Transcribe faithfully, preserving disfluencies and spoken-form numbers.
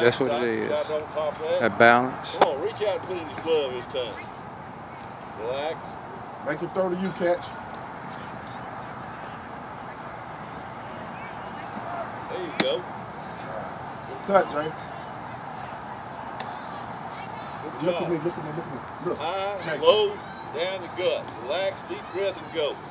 That's what it is. That balance. Come on, reach out and put it in his glove this time. Relax. Make it throw to you, catch. There you go. Good touch, Ray. Good Look job. at me, look at me, look at me. Look. High, Thank low, down the gut. Relax, deep breath, and go.